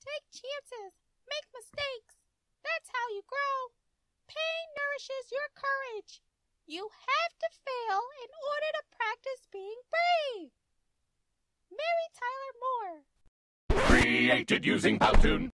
Take chances. Make mistakes. That's how you grow. Pain nourishes your courage. You have to fail in order to practice being brave. Mary Tyler Moore. Created using Powtoon.